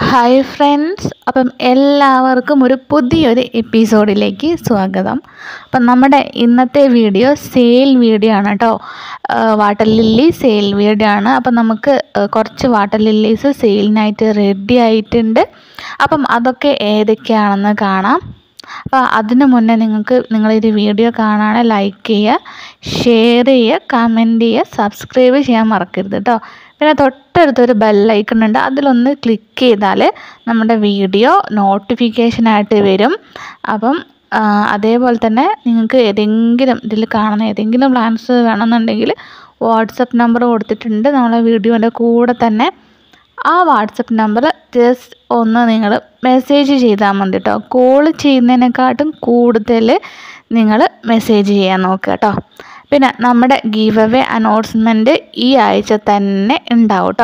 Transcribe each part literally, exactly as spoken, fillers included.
Hi friends, അപ്പം എല്ലാവർക്കും ഒരു പുതിയൊരു എപ്പിസോഡിലേക്ക് സ്വാഗതം. അപ്പം നമ്മുടെ ഇന്നത്തെ വീഡിയോ സെയിൽ വീഡിയോ ആണ് കേട്ടോ. വാട്ടർ ലില്ലി സെയിൽ വീഡിയോ ആണ്. അപ്പം നമുക്ക് കുറച്ച് വാട്ടർ ലില്ലീസ് സെയിലിനായിട്ട് റെഡി ആയിട്ടുണ്ട്. അപ്പം അതൊക്കെ ഏതൊക്കെയാണെന്ന് കാണാം. അപ്പോൾ അതിനു മുന്നേ നിങ്ങൾക്ക് നിങ്ങളൊരു വീഡിയോ കാണാതെ ലൈക്ക് ചെയ്യുക, ഷെയർ ചെയ്യുക, കമൻറ്റ് ചെയ്യുക, സബ്സ്ക്രൈബ് ചെയ്യാൻ മറക്കരുത് കേട്ടോ. പിന്നെ തൊട്ടടുത്തൊരു ബെല്ലൈക്കൺ ഉണ്ട്, അതിലൊന്ന് ക്ലിക്ക് ചെയ്താൽ നമ്മുടെ വീഡിയോ നോട്ടിഫിക്കേഷനായിട്ട് വരും. അപ്പം അതേപോലെ തന്നെ നിങ്ങൾക്ക് ഏതെങ്കിലും ഇതിൽ കാണുന്ന ഏതെങ്കിലും പ്ലാൻസ് വേണമെന്നുണ്ടെങ്കിൽ വാട്സപ്പ് നമ്പർ കൊടുത്തിട്ടുണ്ട് നമ്മളെ വീഡിയോൻ്റെ കൂടെ തന്നെ. ആ വാട്സപ്പ് നമ്പർ ജസ്റ്റ് ഒന്ന് നിങ്ങൾ മെസ്സേജ് ചെയ്താൽ മതി കേട്ടോ. കോൾ ചെയ്യുന്നതിനെക്കാട്ടും കൂടുതൽ നിങ്ങൾ മെസ്സേജ് ചെയ്യാൻ നോക്കുക കേട്ടോ. പിന്നെ നമ്മുടെ ഗീവ് അവേ അനൗൺസ്മെൻറ്റ് ഈ ആഴ്ച തന്നെ ഉണ്ടാവും കേട്ടോ.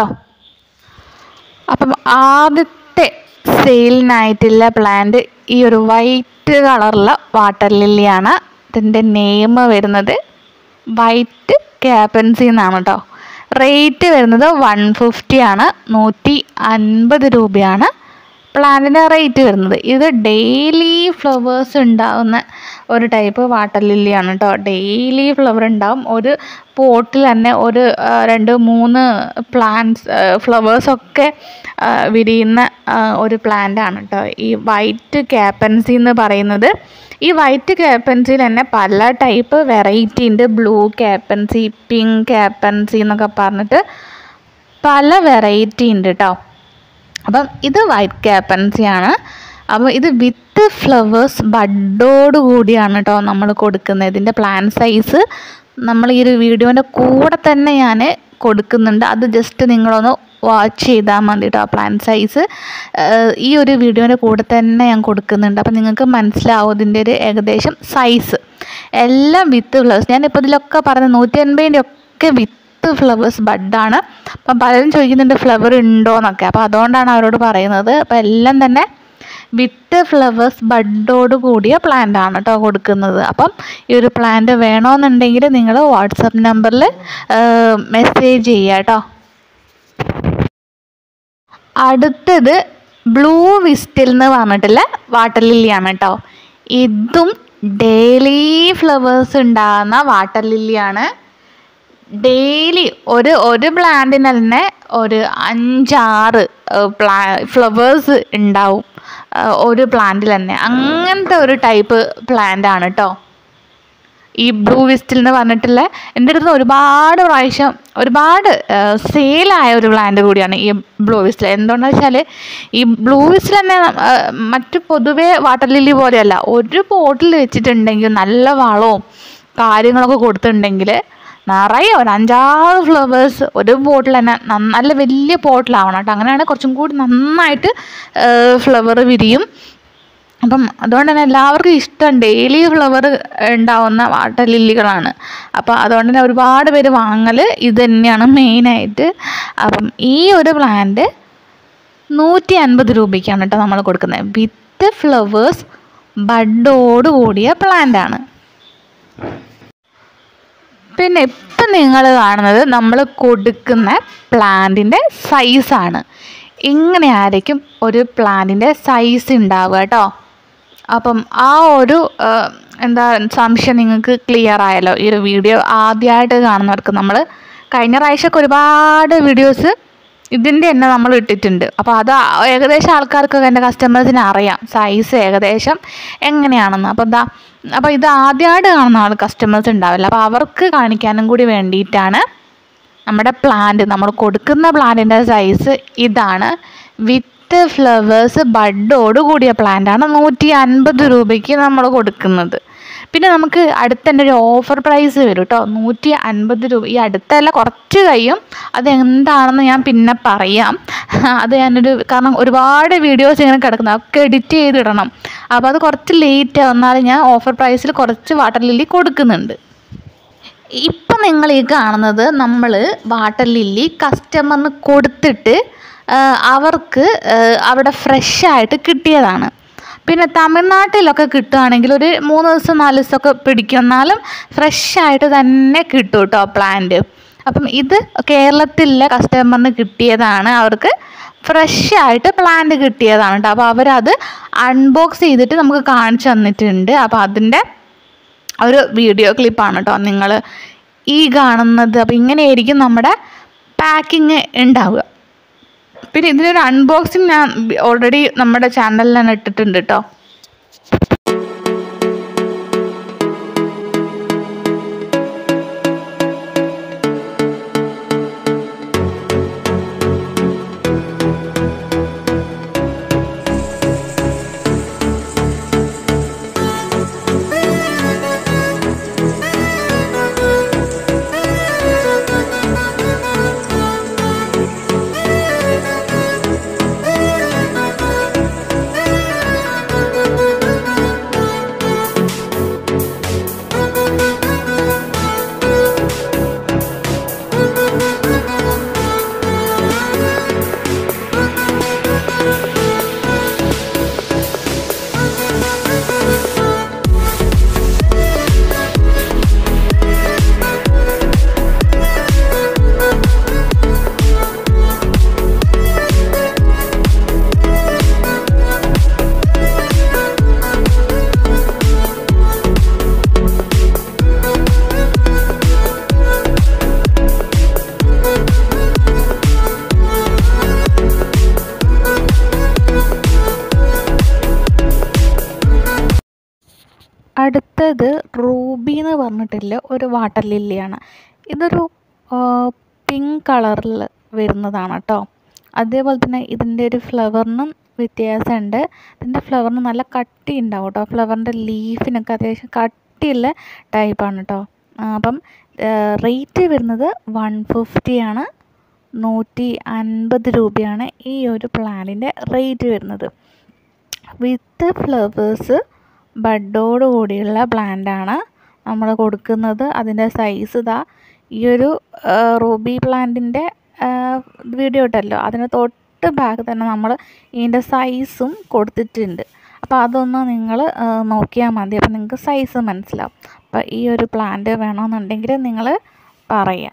അപ്പം ആദ്യത്തെ സെയിലിനായിട്ടുള്ള പ്ലാന്റ് ഈ ഒരു വൈറ്റ് കളറുള്ള വാട്ടർ ലില്ലിയാണ്. ഇതിൻ്റെ നെയിം വരുന്നത് വൈറ്റ് ക്യാപ്പൻസി എന്നാണ് കേട്ടോ. റേറ്റ് വരുന്നത് വൺ ഫിഫ്റ്റി ആണ്, നൂറ്റി അൻപത് രൂപയാണ് പ്ലാന്റിൻ്റെ റേറ്റ് വരുന്നത്. ഇത് ഡെയിലി ഫ്ലവേഴ്സ് ഉണ്ടാകുന്ന ഒരു ടൈപ്പ് വാട്ടർ ലില്ലിയാണ് കേട്ടോ. ഡെയിലി ഫ്ലവർ ഉണ്ടാവും. ഒരു പോട്ടിൽ തന്നെ ഒരു രണ്ട് മൂന്ന് പ്ലാന്റ്സ് ഫ്ലവേഴ്സൊക്കെ വിരിയുന്ന ഒരു പ്ലാന്റ് ആണ് കേട്ടോ ഈ വൈറ്റ് ക്യാപ്പൻസി എന്ന് പറയുന്നത്. ഈ വൈറ്റ് ക്യാപ്പൻസിയിൽ തന്നെ പല ടൈപ്പ് വെറൈറ്റി ഉണ്ട്. ബ്ലൂ ക്യാപ്പൻസി, പിങ്ക് ക്യാപ്പൻസി എന്നൊക്കെ പറഞ്ഞിട്ട് പല വെറൈറ്റി ഉണ്ട് കേട്ടോ. അപ്പം ഇത് വൈറ്റ് ക്യാപ്പൻസി ആണ്. അപ്പോൾ ഇത് വിത്ത് ഫ്ലവേഴ്സ് ബഡോട് കൂടിയാണ് കേട്ടോ നമ്മൾ കൊടുക്കുന്നത്. ഇതിൻ്റെ പ്ലാൻ സൈസ് നമ്മൾ ഈ ഒരു വീഡിയോൻ്റെ കൂടെ തന്നെ ഞാൻ കൊടുക്കുന്നുണ്ട്. അത് ജസ്റ്റ് നിങ്ങളൊന്ന് വാച്ച് ചെയ്താൽ മതി കേട്ടോ. പ്ലാൻ സൈസ് ഈ ഒരു വീഡിയോൻ്റെ കൂടെ തന്നെ ഞാൻ കൊടുക്കുന്നുണ്ട്. അപ്പം നിങ്ങൾക്ക് മനസ്സിലാവും ഇതിൻ്റെ ഒരു ഏകദേശം സൈസ്. എല്ലാം വിത്ത് ഫ്ലവേഴ്സ്. ഞാനിപ്പോൾ ഇതിലൊക്കെ പറഞ്ഞ നൂറ്റി അൻപതിൻ്റെ ഒക്കെ വിത്ത് ഫ്ലവേഴ്സ് ബഡാണ്. അപ്പം പലരും ചോദിക്കുന്നുണ്ട് ഫ്ലവർ ഉണ്ടോ എന്നൊക്കെ. അപ്പോൾ അതുകൊണ്ടാണ് അവരോട് പറയുന്നത്. അപ്പോൾ എല്ലാം തന്നെ വിത്ത് ഫ്ലവേഴ്സ് ബഡോട് കൂടിയ പ്ലാന്റ് ആണ് കേട്ടോ കൊടുക്കുന്നത്. അപ്പം ഈ ഒരു പ്ലാന്റ് വേണമെന്നുണ്ടെങ്കിൽ നിങ്ങൾ വാട്സപ്പ് നമ്പറിൽ മെസ്സേജ് ചെയ്യുക കേട്ടോ. അടുത്തത് ബ്ലൂ വിസ്റ്റിൽ എന്ന് പറഞ്ഞിട്ടുള്ള വാട്ടർ ലില്ലിയാണ് കേട്ടോ. ഇതും ഡെയിലി ഫ്ലവേഴ്സ് ഉണ്ടാകുന്ന വാട്ടർ ലില്ലിയാണ്. ഡെയിലി ഒരു ഒരു പ്ലാന്റിന് തന്നെ ഒരു അഞ്ചാറ് പ്ലാ ഫ്ലവേഴ്സ് ഉണ്ടാവും ഒരു പ്ലാന്റിൽ തന്നെ. അങ്ങനത്തെ ഒരു ടൈപ്പ് പ്ലാന്റ് ആണ് കേട്ടോ ഈ ബ്ലൂ വിസ്റ്റിൽ എന്ന് പറഞ്ഞിട്ടുള്ള. എൻ്റെ അടുത്ത് ഒരുപാട് പ്രാവശ്യം ഒരുപാട് സെയിലായ ഒരു പ്ലാന്റ് കൂടിയാണ് ഈ ബ്ലൂ വിസ്റ്റിൽ. എന്തുകൊണ്ടെന്ന് വെച്ചാൽ ഈ ബ്ലൂ വിസ്റ്റിൽ തന്നെ മറ്റു പൊതുവേ വാട്ടർ ലില്ലി പോലെയല്ല. ഒരു പോട്ടിൽ വെച്ചിട്ടുണ്ടെങ്കിൽ നല്ല വളവും കാര്യങ്ങളൊക്കെ കൊടുത്തിട്ടുണ്ടെങ്കിൽ നിറയെ ഒരു അഞ്ചാറ് ഫ്ലവേഴ്സ് ഒരു പോട്ടിൽ തന്നെ നല്ല വലിയ പോട്ടിലാവണം കേട്ടോ. അങ്ങനെയാണ് കുറച്ചും കൂടി നന്നായിട്ട് ഫ്ലവർ വിരിയും. അപ്പം അതുകൊണ്ട് തന്നെ എല്ലാവർക്കും ഇഷ്ടം ഡെയിലി ഫ്ലവർ ഉണ്ടാവുന്ന വാട്ടർ ലില്ലികളാണ്. അപ്പോൾ അതുകൊണ്ട് തന്നെ ഒരുപാട് പേര് വാങ്ങൽ ഇത് തന്നെയാണ് മെയിനായിട്ട്. അപ്പം ഈ ഒരു പ്ലാന്റ് നൂറ്റി അൻപത് രൂപയ്ക്കാണ് കേട്ടോ നമ്മൾ കൊടുക്കുന്നത്. വിത്ത് ഫ്ലവേഴ്സ് ബഡോട് കൂടിയ പ്ലാന്റാണ്. പിന്നെ ഇപ്പം നിങ്ങൾ കാണുന്നത് നമ്മൾ കൊടുക്കുന്ന പ്ലാന്റിൻ്റെ സൈസാണ്. ഇങ്ങനെയായിരിക്കും ഒരു പ്ലാന്റിൻ്റെ സൈസ് ഉണ്ടാവുക കേട്ടോ. അപ്പം ആ ഒരു എന്താ സംശയം നിങ്ങൾക്ക് ക്ലിയർ ആയല്ലോ. ഈ ഒരു വീഡിയോ ആദ്യമായിട്ട് കാണുന്നവർക്ക് നമ്മൾ കഴിഞ്ഞ പ്രാവശ്യമൊക്കെ ഒരുപാട് വീഡിയോസ് ഇതിൻ്റെ തന്നെ നമ്മൾ ഇട്ടിട്ടുണ്ട്. അപ്പോൾ അത് ഏകദേശം ആൾക്കാർക്കൊക്കെ എൻ്റെ കസ്റ്റമേഴ്സിന് അറിയാം സൈസ് ഏകദേശം എങ്ങനെയാണെന്ന്. അപ്പോൾ ഇതാ അപ്പോൾ ഇത് ആദ്യമായിട്ട് കാണുന്ന ആൾ കസ്റ്റമേഴ്സ് ഉണ്ടാവില്ല. അപ്പോൾ അവർക്ക് കാണിക്കാനും കൂടി വേണ്ടിയിട്ടാണ് നമ്മുടെ പ്ലാന്റ് നമ്മൾ കൊടുക്കുന്ന പ്ലാന്റിൻ്റെ സൈസ് ഇതാണ്. വിത്ത് ഫ്ലവേഴ്സ് ബഡോട് കൂടിയ പ്ലാന്റാണ് നൂറ്റി അൻപത് രൂപയ്ക്ക് നമ്മൾ കൊടുക്കുന്നത്. പിന്നെ നമുക്ക് അടുത്ത തന്നെ ഒരു ഓഫർ പ്രൈസ് വരും കേട്ടോ. നൂറ്റി അൻപത് രൂപ. ഈ അടുത്തല്ല കുറച്ച് കഴിയും. അതെന്താണെന്ന് ഞാൻ പിന്നെ പറയാം. അത് ഞാനൊരു കാരണം ഒരുപാട് വീഡിയോസ് ഇങ്ങനെ കിടക്കുന്നത് അതൊക്കെ എഡിറ്റ് ചെയ്തിടണം. അപ്പോൾ അത് കുറച്ച് ലേറ്റ് ആവുന്നാലും ഞാൻ ഓഫർ പ്രൈസിൽ കുറച്ച് വാട്ടർ ലില്ലി കൊടുക്കുന്നുണ്ട്. ഇപ്പം നിങ്ങൾ ഈ കാണുന്നത് നമ്മൾ വാട്ടർ ലില്ലി കസ്റ്റമറിന് കൊടുത്തിട്ട് അവർക്ക് അവിടെ ഫ്രഷായിട്ട് കിട്ടിയതാണ്. പിന്നെ തമിഴ്നാട്ടിലൊക്കെ കിട്ടുകയാണെങ്കിൽ ഒരു മൂന്ന് ദിവസം നാല് ദിവസമൊക്കെ പിടിക്കും. എന്നാലും ഫ്രഷായിട്ട് തന്നെ കിട്ടും കേട്ടോ പ്ലാന്റ്. അപ്പം ഇത് കേരളത്തിലെ കസ്റ്റമറിന് കിട്ടിയതാണ്. അവർക്ക് ഫ്രഷ് ആയിട്ട് പ്ലാന്റ് കിട്ടിയതാണ് കേട്ടോ. അപ്പോൾ അവരത് അൺബോക്സ് ചെയ്തിട്ട് നമുക്ക് കാണിച്ചു തന്നിട്ടുണ്ട്. അപ്പോൾ അതിൻ്റെ ഒരു വീഡിയോ ക്ലിപ്പാണ് കേട്ടോ നിങ്ങൾ ഈ കാണുന്നത്. അപ്പോൾ ഇങ്ങനെയായിരിക്കും നമ്മുടെ പാക്കിങ് ഉണ്ടാവുക. പിന്നെ ഇതിനൊരു അൺബോക്സിങ് ഞാൻ ഓൾറെഡി നമ്മുടെ ചാനലിൽ തന്നെ ഇട്ടിട്ടുണ്ട് കേട്ടോ. അടുത്തത് റൂബി എന്ന് പറഞ്ഞിട്ടുള്ള ഒരു വാട്ടർ ലില്ലിയാണ്. ഇതൊരു പിങ്ക് കളറിൽ വരുന്നതാണ് കേട്ടോ. അതേപോലെ തന്നെ ഇതിൻ്റെ ഒരു ഫ്ലവറിനും വ്യത്യാസമുണ്ട്. ഇതിൻ്റെ ഫ്ലവറിന് നല്ല കട്ടി ഉണ്ടാവും കേട്ടോ. ഫ്ലവറിൻ്റെ ലീഫിനൊക്കെ അത്യാവശ്യം കട്ടിയുള്ള ടൈപ്പാണ് കേട്ടോ. അപ്പം റേറ്റ് വരുന്നത് വൺ ഫിഫ്റ്റിയാണ്. നൂറ്റി അൻപത് രൂപയാണ് ഈ ഒരു പ്ലാന്റിൻ്റെ റേറ്റ് വരുന്നത്. വിത്ത് ഫ്ലവേഴ്സ് ബഡോട് കൂടിയുള്ള പ്ലാന്റാണ് നമ്മൾ കൊടുക്കുന്നത്. അതിൻ്റെ സൈസ് ഇതാ ഈ ഒരു റൂബി പ്ലാന്റിൻ്റെ വീഡിയോ ഇട്ടല്ലോ, അതിന് തൊട്ട് ബാക്ക് തന്നെ നമ്മൾ ഇതിൻ്റെ സൈസും കൊടുത്തിട്ടുണ്ട്. അപ്പോൾ അതൊന്ന് നിങ്ങൾ നോക്കിയാൽ മതി. അപ്പോൾ നിങ്ങൾക്ക് സൈസ് മനസ്സിലാവും. അപ്പോൾ ഈ ഒരു പ്ലാന്റ് വേണമെന്നുണ്ടെങ്കിൽ നിങ്ങൾ പറയാം.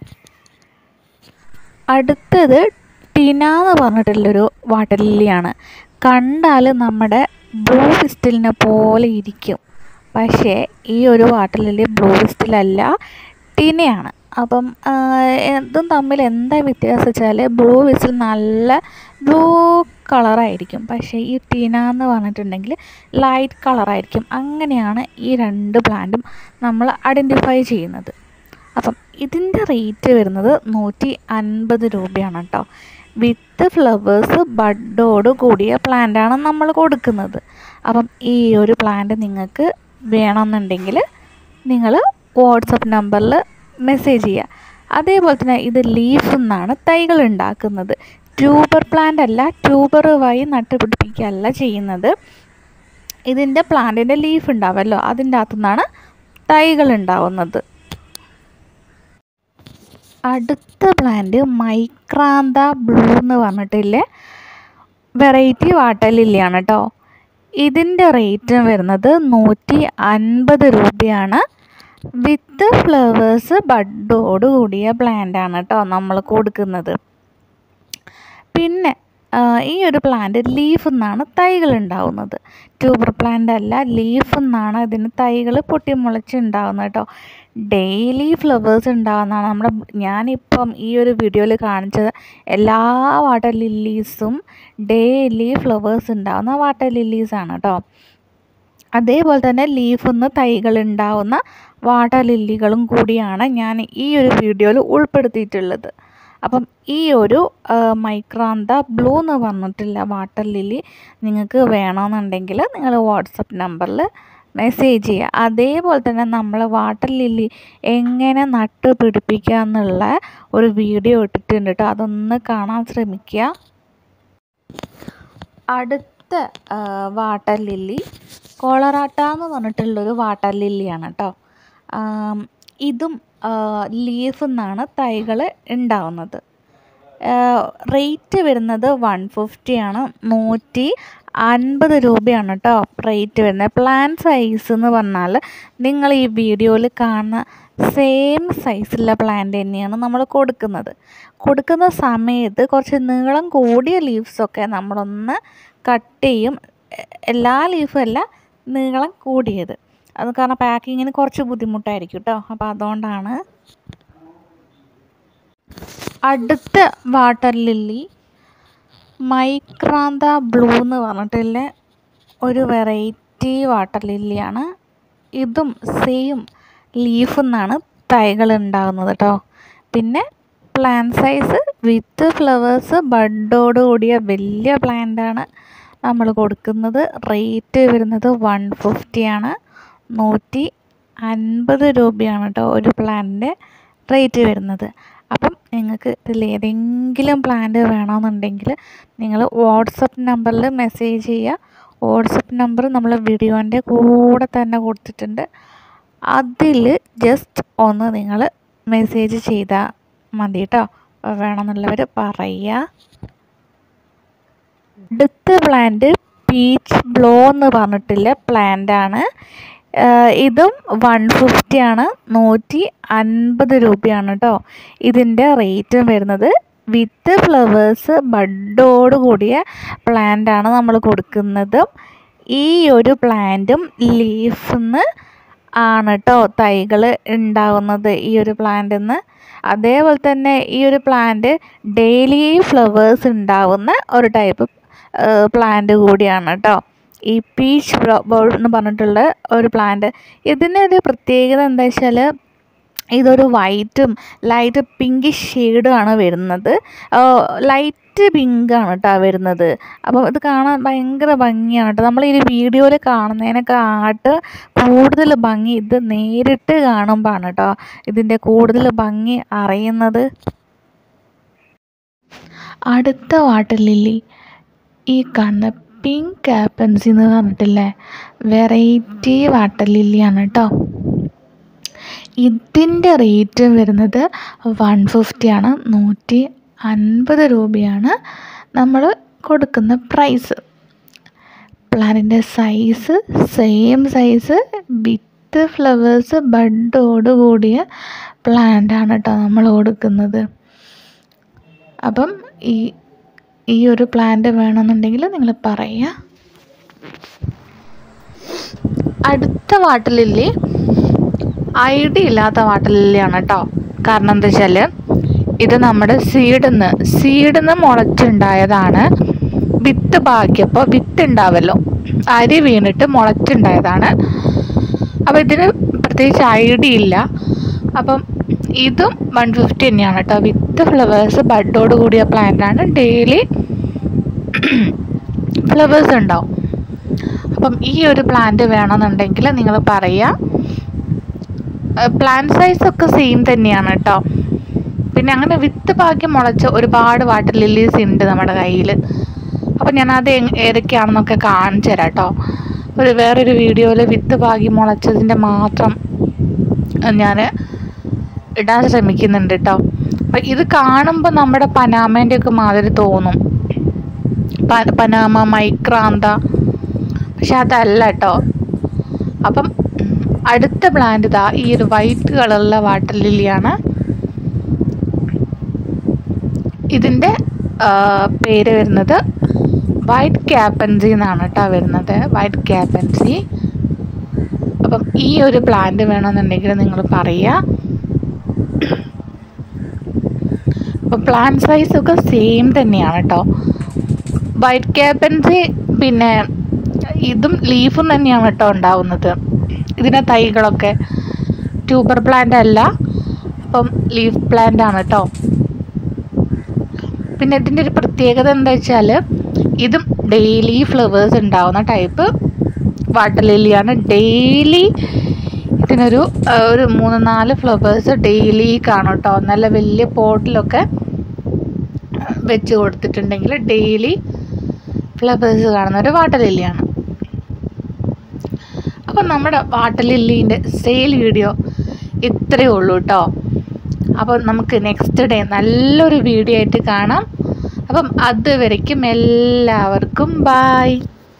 അടുത്തത് ടിന എന്ന് പറഞ്ഞിട്ടുള്ളൊരു വാട്ടർ ലില്ലിയാണ്. കണ്ടാൽ നമ്മുടെ ബ്ലൂ വിസ്റ്റലിനെ പോലെ ഇരിക്കും. പക്ഷേ ഈ ഒരു വാട്ടർ ലില്ലി ബ്ലൂ വിസ്റ്റലല്ല, ടിനയാണ്. അപ്പം ഇതും തമ്മിൽ എന്താ വ്യത്യാസം വെച്ചാൽ ബ്ലൂ വിസ്റ്റൽ നല്ല ബ്ലൂ കളറായിരിക്കും, പക്ഷേ ഈ ടിന എന്ന് പറഞ്ഞിട്ടുണ്ടെങ്കിൽ ലൈറ്റ് കളറായിരിക്കും. അങ്ങനെയാണ് ഈ രണ്ട് പ്ലാന്റും നമ്മൾ ഐഡൻറ്റിഫൈ ചെയ്യുന്നത്. അപ്പം ഇതിൻ്റെ റേറ്റ് വരുന്നത് നൂറ്റി അൻപത് രൂപയാണ് കേട്ടോ. വിത്ത് ഫ്ലവേഴ്സ് ബഡോട് കൂടിയ പ്ലാന്റാണ് നമ്മൾ കൊടുക്കുന്നത്. അപ്പം ഈ ഒരു പ്ലാന്റ് നിങ്ങൾക്ക് വേണമെന്നുണ്ടെങ്കിൽ നിങ്ങൾ വാട്സപ്പ് നമ്പറിൽ മെസ്സേജ് ചെയ്യുക. അതേപോലെ തന്നെ ഇത് ലീഫിൽ നിന്നാണ് തൈകൾ ഉണ്ടാക്കുന്നത്. ട്യൂബർ പ്ലാന്റ് അല്ല, ട്യൂബർ വഴി നട്ടുപിടിപ്പിക്കുകയല്ല ചെയ്യുന്നത്. ഇതിൻ്റെ പ്ലാന്റിൻ്റെ ലീഫ് ഉണ്ടാവുമല്ലോ, അതിൻ്റെ അകത്തു നിന്നാണ് തൈകൾ ഉണ്ടാവുന്നത്. അടുത്ത പ്ലാന്റ് മൈക്രാന്ത ബ്ലൂ എന്ന് പറഞ്ഞിട്ടില്ലേ വെറൈറ്റി വാട്ടർ ലില്ലിയാണ് കേട്ടോ. ഇതിൻ്റെ റേറ്റ് വരുന്നത് നൂറ്റി അൻപത് രൂപയാണ്. വിത്ത് ഫ്ലവേഴ്സ് ബഡോട് കൂടിയ പ്ലാന്റാണ് കേട്ടോ നമ്മൾ കൊടുക്കുന്നത്. പിന്നെ ഈ ഒരു പ്ലാന്റ് ലീഫിൽ നിന്നാണ് തൈകൾ ഉണ്ടാവുന്നത്. ട്യൂബർ പ്ലാന്റ് അല്ല, ലീഫിൽ നിന്നാണ് ഇതിന് തൈകൾ പൊട്ടിമുളച്ച് ഉണ്ടാവുന്നത് കേട്ടോ. ഡെയിലി ഫ്ലവേഴ്സ് ഉണ്ടാകുന്നതാണ്. നമ്മുടെ ഞാനിപ്പം ഈ ഒരു വീഡിയോയിൽ കാണിച്ചത് എല്ലാ വാട്ടർ ലില്ലീസും ഡെയിലി ഫ്ലവേഴ്സ് ഉണ്ടാകുന്ന വാട്ടർ ലില്ലീസാണ് കേട്ടോ. അതേപോലെ തന്നെ ലീഫിൽ നിന്ന് തൈകൾ ഉണ്ടാവുന്ന വാട്ടർ ലില്ലികളും കൂടിയാണ് ഞാൻ ഈ ഒരു വീഡിയോയിൽ ഉൾപ്പെടുത്തിയിട്ടുള്ളത്. അപ്പം ഈ ഒരു മൈക്രാന്ത ബ്ലൂ എന്ന് പറഞ്ഞിട്ടുള്ള വാട്ടർ ലില്ലി നിങ്ങൾക്ക് വേണമെന്നുണ്ടെങ്കിൽ നിങ്ങൾ വാട്സപ്പ് നമ്പറിൽ മെസ്സേജ് ചെയ്യുക. അതേപോലെ തന്നെ നമ്മൾ വാട്ടർ ലില്ലി എങ്ങനെ നട്ട് പിടിപ്പിക്കുക എന്നുള്ള ഒരു വീഡിയോ ഇട്ടിട്ടുണ്ട് കേട്ടോ. അതൊന്ന് കാണാൻ ശ്രമിക്കുക. അടുത്ത വാട്ടർ ലില്ലി കോളറാട്ട എന്ന് പറഞ്ഞിട്ടുള്ളൊരു വാട്ടർ ലില്ലിയാണ് കേട്ടോ. ഇതും ലീഫിൽ നിന്നാണ് തൈകൾ ഉണ്ടാവുന്നത്. റേറ്റ് വരുന്നത് വൺ ഫിഫ്റ്റിയാണ്. നൂറ്റി അൻപത് രൂപയാണ് കേട്ടോ റേറ്റ് വരുന്നത്. പ്ലാൻ സൈസ് എന്ന് പറഞ്ഞാൽ നിങ്ങൾ ഈ വീഡിയോയിൽ കാണുന്ന സെയിം സൈസുള്ള പ്ലാന്റ് തന്നെയാണ് നമ്മൾ കൊടുക്കുന്നത്. കൊടുക്കുന്ന സമയത്ത് കുറച്ച് നീളം കൂടിയ ലീവ്സൊക്കെ നമ്മളൊന്ന് കട്ട് ചെയ്യും. എല്ലാ ലീഫും അല്ല, നീളം കൂടിയത്. അത് കാരണം പാക്കിങ്ങിന് കുറച്ച് ബുദ്ധിമുട്ടായിരിക്കും കേട്ടോ. അപ്പോൾ അതുകൊണ്ടാണ്. അടുത്ത വാട്ടർ ലില്ലി മൈക്രാന്ത ബ്ലൂ എന്ന് പറഞ്ഞിട്ടുള്ള ഒരു വെറൈറ്റി വാട്ടർ ലില്ലിയാണ്. ഇതും സെയിം ലീഫിൽ നിന്നാണ് തൈകൾ ഉണ്ടാകുന്നത് കേട്ടോ. പിന്നെ പ്ലാൻ സൈസ് വിത്ത് ഫ്ലവേഴ്സ് ബഡോട് കൂടിയ വലിയ പ്ലാന്റാണ് നമ്മൾ കൊടുക്കുന്നത്. റേറ്റ് വരുന്നത് വൺ ഫിഫ്റ്റിയാണ്. നൂറ്റി അൻപത് രൂപയാണ് കേട്ടോ ഒരു പ്ലാന്റിൻ്റെ റേറ്റ് വരുന്നത്. അപ്പം നിങ്ങൾക്ക് ഇതിലേതെങ്കിലും പ്ലാന്റ് വേണമെന്നുണ്ടെങ്കിൽ നിങ്ങൾ വാട്സപ്പ് നമ്പറിൽ മെസ്സേജ് ചെയ്യുക. വാട്സപ്പ് നമ്പർ നമ്മൾ വീഡിയോൻ്റെ കൂടെ തന്നെ കൊടുത്തിട്ടുണ്ട്. അതിൽ ജസ്റ്റ് ഒന്ന് നിങ്ങൾ മെസ്സേജ് ചെയ്താൽ മതി കേട്ടോ. വേണമെന്നുള്ളവർ പറയുക. അടുത്ത പ്ലാന്റ് പീച്ച് ബ്ലോ എന്ന് പറഞ്ഞിട്ടുള്ള പ്ലാന്റാണ്. ഇതും വൺ ഫിഫ്റ്റിയാണ്. നൂറ്റി അൻപത് രൂപയാണ് കേട്ടോ ഇതിൻ്റെ റേറ്റും വരുന്നത്. വിത്ത് ഫ്ലവേഴ്സ് ബഡോട് കൂടിയ പ്ലാന്റാണ് നമ്മൾ കൊടുക്കുന്നത്. ഈ ഒരു പ്ലാന്റും ലീഫിൽ നിന്ന് ആണ് കേട്ടോ തൈകൾ ഉണ്ടാകുന്നത് ഈ ഒരു പ്ലാന്റിൽ നിന്ന്. അതേപോലെ തന്നെ ഈ ഒരു പ്ലാന്റ് ഡെയിലി ഫ്ലവേഴ്സ് ഉണ്ടാവുന്ന ഒരു ടൈപ്പ് പ്ലാന്റ് കൂടിയാണ് കേട്ടോ ഈ പീച്ച് ബോൾ എന്ന് പറഞ്ഞിട്ടുള്ള ഒരു പ്ലാന്റ്. ഇതിനൊരു പ്രത്യേകത എന്താ വെച്ചാൽ ഇതൊരു വൈറ്റും ലൈറ്റ് പിങ്ക് ഷെയ്ഡുമാണ് വരുന്നത്. ലൈറ്റ് പിങ്കാണ് കേട്ടോ വരുന്നത്. അപ്പം ഇത് കാണാൻ ഭയങ്കര ഭംഗിയാണ് കേട്ടോ. നമ്മൾ ഈ വീഡിയോയിൽ കാണുന്നതിനെക്കാട്ട് കൂടുതൽ ഭംഗി ഇത് നേരിട്ട് കാണുമ്പോഴാണ് കേട്ടോ ഇതിൻ്റെ കൂടുതൽ ഭംഗി അറിയുന്നത്. അടുത്ത വാട്ടർ ലില്ലി ഈ കാണുന്ന പിങ്ക് കാപ്പൻസി എന്ന് പറഞ്ഞിട്ടില്ലേ വെറൈറ്റി വാട്ടർ ലില്ലിയാണ് കേട്ടോ. ഇതിൻ്റെ റേറ്റ് വരുന്നത് വൺ ഫിഫ്റ്റിയാണ്. നൂറ്റി അൻപത് രൂപയാണ് നമ്മൾ കൊടുക്കുന്ന പ്രൈസ്. പ്ലാന്റിൻ്റെ size same size with flowers ബഡോട് കൂടിയ പ്ലാന്റാണ് കേട്ടോ നമ്മൾ കൊടുക്കുന്നത്. അപ്പം ഈ ഈ ഒരു പ്ലാന്റ് വേണമെന്നുണ്ടെങ്കിൽ നിങ്ങൾ പറയുക. അടുത്ത വാട്ടർ ലില്ലി ഐഡിയ ഇല്ലാത്ത വാട്ടർ ലില്ലിയാണ് കേട്ടോ. കാരണം എന്താ വെച്ചാൽ ഇത് നമ്മുടെ സീഡിൽ നിന്ന് സീഡിൽ നിന്ന് മുളച്ചുണ്ടായതാണ്. വിത്ത് പാകിയപ്പോൾ വിത്ത് ഉണ്ടാവല്ലോ, അരി വീണിട്ട് മുളച്ചുണ്ടായതാണ്. അപ്പോൾ ഇതിന് പ്രത്യേകിച്ച് ഐഡിയ ഇല്ല. അപ്പം ഇതും വൺ ഫിഫ്റ്റി തന്നെയാണ് കേട്ടോ. വിത്ത് ഫ്ലവേഴ്സ് ബഡോട് കൂടിയ പ്ലാന്റാണ്. ഡെയിലി ഫ്ലവേഴ്സ് ഉണ്ടാവും. അപ്പം ഈ ഒരു പ്ലാന്റ് വേണമെന്നുണ്ടെങ്കിൽ നിങ്ങൾ പറയുക. പ്ലാന്റ് സൈസൊക്കെ സെയിം തന്നെയാണ് കേട്ടോ. പിന്നെ അങ്ങനെ വിത്ത് പാകി മുളച്ച ഒരുപാട് വാട്ടർ ലില്ലീസ് ഉണ്ട് നമ്മുടെ കയ്യിൽ. അപ്പം ഞാനത് ഏതൊക്കെയാണെന്നൊക്കെ കാണിച്ചു തരാം കേട്ടോ. ഒരു വേറൊരു വീഡിയോയിൽ വിത്ത് പാകി മുളച്ചതിൻ്റെ മാത്രം ഞാൻ ഇടാൻ ശ്രമിക്കുന്നുണ്ട് കേട്ടോ. അപ്പം ഇത് കാണുമ്പോൾ നമ്മുടെ പനാമേൻ്റെ ഒക്കെ മാതിരി തോന്നും, പനാമ മൈക്രാന്ത. പക്ഷെ അതല്ല കേട്ടോ. അപ്പം അടുത്ത പ്ലാന്റ് ഇതാ ഈ ഒരു വൈറ്റ് കളറുള്ള വാട്ടർ ലില്ലിയാണ്. ഇതിൻ്റെ പേര് വരുന്നത് വൈറ്റ് ക്യാപ്പൻസി എന്നാണ് കേട്ടോ വരുന്നത്. വൈറ്റ് ക്യാപ്പൻസി. അപ്പം ഈ ഒരു പ്ലാന്റ് വേണമെന്നുണ്ടെങ്കിൽ നിങ്ങൾ പറയുക. അപ്പം പ്ലാന്റ് സൈസൊക്കെ സെയിം തന്നെയാണ് കേട്ടോ. വൈറ്റ് ക്യാപ്പൻസി പിന്നെ ഇതും ലീഫും തന്നെയാണ് കേട്ടോ ഉണ്ടാവുന്നത്. ഇതിൻ്റെ തൈകളൊക്കെ ട്യൂബർ പ്ലാന്റ് അല്ല, അപ്പം ലീഫ് പ്ലാന്റ് ആണ് കേട്ടോ. പിന്നെ ഇതിൻ്റെ ഒരു പ്രത്യേകത എന്താ വെച്ചാൽ ഇതും ഡെയിലി ഫ്ലവേഴ്സ് ഉണ്ടാവുന്ന ടൈപ്പ് വാട്ടർ ലില്ലിയാണ്. ഡെയിലി ഇതിനൊരു ഒരു മൂന്ന് നാല് ഫ്ലവേഴ്സ് ഡെയിലി കാണും കേട്ടോ. നല്ല വലിയ പോട്ടിലൊക്കെ വെച്ച് കൊടുത്തിട്ടുണ്ടെങ്കിൽ ഡെയിലി ഫ്ലവേഴ്സ് കാണുന്ന ഒരു വാട്ടർ ലില്ലിയാണ്. അപ്പം നമ്മുടെ വാട്ടർ ലില്ലീൻ്റെ സെയിൽ വീഡിയോ ഇത്രയേ ഉള്ളൂ കേട്ടോ. അപ്പം നമുക്ക് നെക്സ്റ്റ് ഡേ നല്ലൊരു വീഡിയോ ആയിട്ട് കാണാം. അപ്പം അതുവരയ്ക്കും എല്ലാവർക്കും ബായ്.